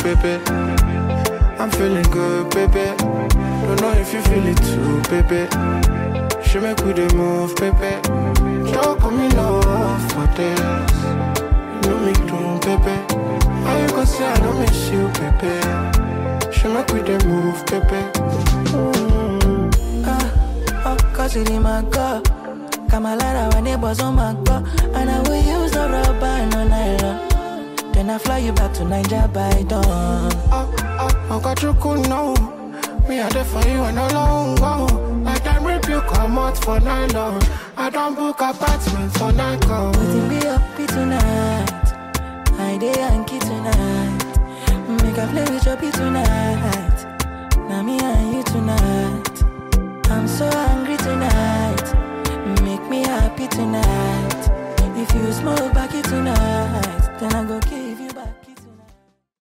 baby. I'm feeling good, baby. Don't know if you feel it too, baby. She make we the move, baby. Don't call me love for this. You know me too, baby. How you gonna say I don't miss you, baby? She make we the move, baby. Cause it in my car. Kamalara when neighbors on my car. And I will use the rubber and no nylon. Then I fly you back to Niger by dawn. I got you cool now. Me a there for you and no long go. Like I rip you come out for nylon. I don't book apartment for night go. We'll be up tonight. I day Yankee tonight. Make a play with your tonight.